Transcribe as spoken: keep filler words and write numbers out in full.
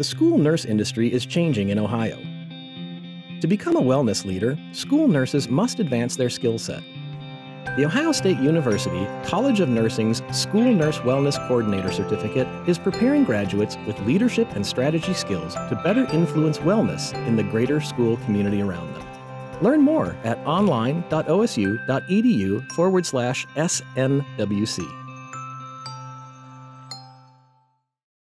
The school nurse industry is changing in Ohio. To become a wellness leader, school nurses must advance their skill set. The Ohio State University College of Nursing's School Nurse Wellness Coordinator Certificate is preparing graduates with leadership and strategy skills to better influence wellness in the greater school community around them. Learn more at online.osu.edu forward slash SNWC.